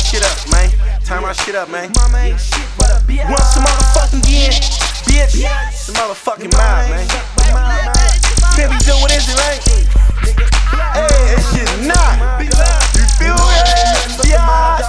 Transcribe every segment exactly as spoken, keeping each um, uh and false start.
shit up, man. Turn my shit up, man. Mama ain't shit but a bitch. Want some motherfucking again, bitch? Some motherfucking mouth, man. Can't be doing what is it, right? Hey, that shit not. You feel me? Yeah.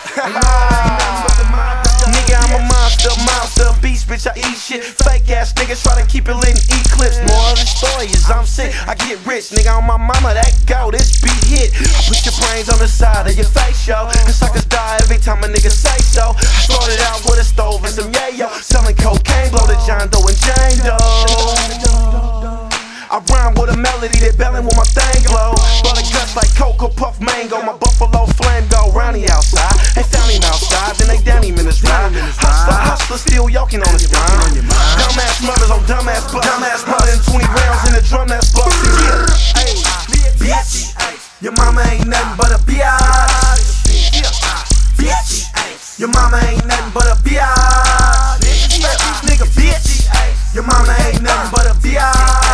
Nigga, I'm a monster, monster beast, bitch. I eat shit. Fake ass niggas try to keep it lit and eat clips. More of the story is I'm sick. I get rich, nigga. On my mama, that go, this beat hit. I put your brains on the side of your face, yo. And suckers die every time a nigga say so. I started out with a stove and some yayo, selling cocaine, blow the John Doe and Jane Doe. I rhyme with a melody that bellin' with my thing glow. Butter guts like Cocoa Puff Mango. My Buffalo Flame go round the outside. They found him outside, then they down him in his ride. Hustler, hustler, still yoking on his grind. Dumbass mothers on dumbass bucks. Dumbass mother and twenty rounds in the drum that's bucks. Hey, bitch, your mama ain't nothing but a bitch. Bitch, your mama ain't nothing but a bitch. Nigga, bitch, your mama ain't nothing but a bitch.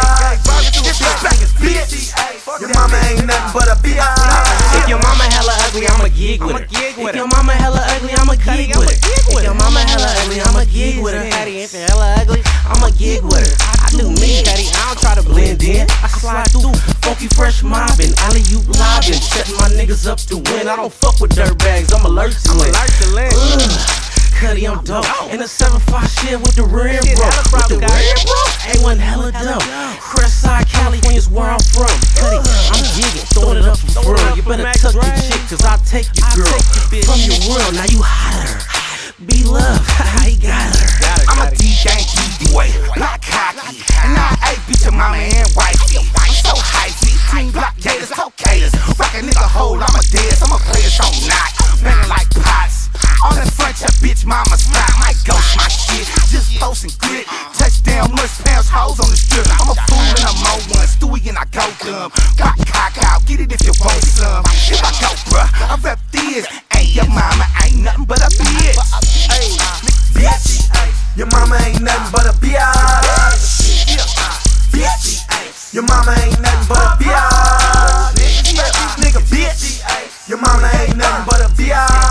Your mama ain't nothing but a bitch. If your mama hella ugly, I'ma gig with her. If your mama hella ugly, I'ma gig with her. If your mama hella ugly, I'ma gig with her. Daddy, if you hella ugly, I'ma gig with her. I do me, daddy, I don't try to blend in. I slide through, funky fresh mobbing, alley you lobbing, setting my niggas up to win. I don't fuck with dirt bags, I'm allergic to it. Cuddy, I'm dope. In a seven five shit with the rim, bro. With the rim, bro. A one hella dope. Crest-side California's where I'm from. Cuddy, I'm gigging, throwing it up for front. You better tuck your chick, cause I'll take your girl from your world. Now you hotter. Be love, how you got her? I'm a D J D-boy, block hockey. And I ain't beat your mama and wifey. I'm so hypey, block gators, tokators. Rock a nigga hole, I'm a dead. I'ma play it on knock, banging like pots. On the front, your bitch mama spot. Might ghost my shit, just post and grit. Touchdown, mush pounds, hoes on the strip. I'm a fool and I'm on one, Stewie and I go dumb. Got cock out, get it if you want some. If I go, bruh, I rep this. Ain't your mama, ain't nothing but a bitch. Hey, bitch, your mama ain't nothing but a bitch. Bitch, your mama ain't nothing but a bitch. Nigga, bitch, your mama ain't nothing but a bitch.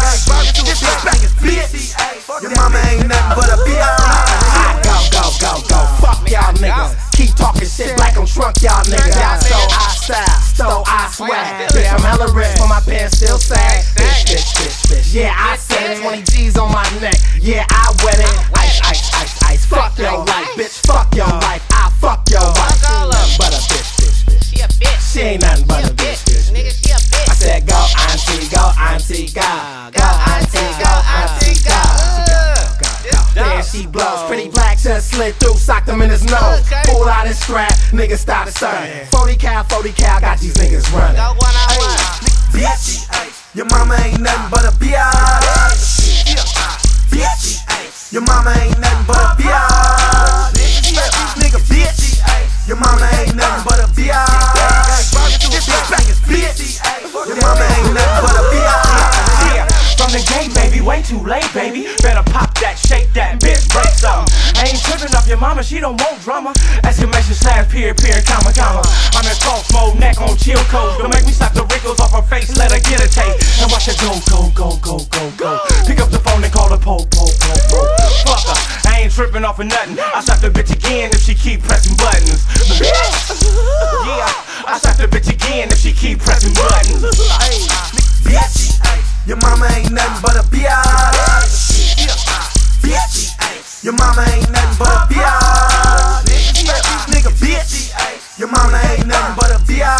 Bitch, your mama ain't nothing but a bitch. Go, go, go, go, fuck y'all niggas. Keep talking shit like I'm drunk, y'all niggas. Y'all stole I style, stole I swag. Bitch, I'm hella rich, but my pants still sag. Bitch, bitch, bitch, bitch. Yeah, I said it. twenty G's on my neck. Yeah, I wet it. Ice, ice, ice, ice. Fuck your life, bitch. Fuck your life. I fuck your wife. But a bitch, bitch, bitch. She a bitch. She ain't nothing but a bitch, bitch. Nigga, she a bitch. I said go, auntie, go, auntie, go. Go, auntie, go, auntie, go. Then she blows, pretty black, just slid through, socked him in his nose. Pulled out his strap, niggas started stirring. forty cal, forty cal, got these niggas running. Bitch, your mama ain't nothing but a bitch. Bitch, your mama ain't nothing but a bitch. Nigga, bitch, your mama ain't nothing but a bitch. Bitch, your mama ain't nothing but a bitch. From the gate, baby, way too late, baby. Better pop that, shake that, bitch, break something. I ain't tripping off your mama, she don't want drama. Exclamation slash, period, period, comma, comma. I'm in cross mode, neck on chill code. Don't make me slap the wrinkles off her face, let her get a taste. And watch her go, go, go, go, go, go. Pick up the phone and call her po, po, po, po. Fuck her, I ain't tripping off of nothing. I slap the bitch again if she keep pressing buttons. Yeah, I slap the bitch again if she keep pressing buttons. Hey, bitch, your mama ain't nothing but a bitch. Bitch, your mama ain't nothing but a bitch. Nigga, bitch, your mama ain't nothing but a bitch.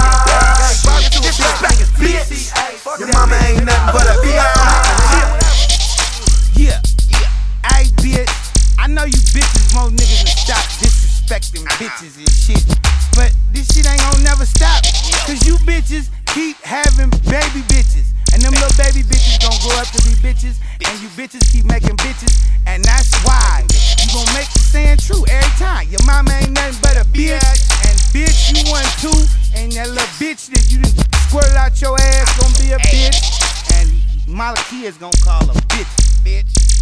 Bitch, your mama ain't nothing but a bitch. Yeah, hey bitch, I know you bitches want niggas to stop disrespecting bitches and shit, but this shit ain't gonna never stop, cause you bitches keep having baby bitches. And them little baby bitches gon' grow up to be bitches, and you bitches keep making bitches, and that's why you gon' make the saying true every time. Your mama ain't nothing but a bitch, and bitch you one too, and that little bitch that you done squirted out your ass gon' be a bitch, and Malachi is gon' call a bitch, bitch.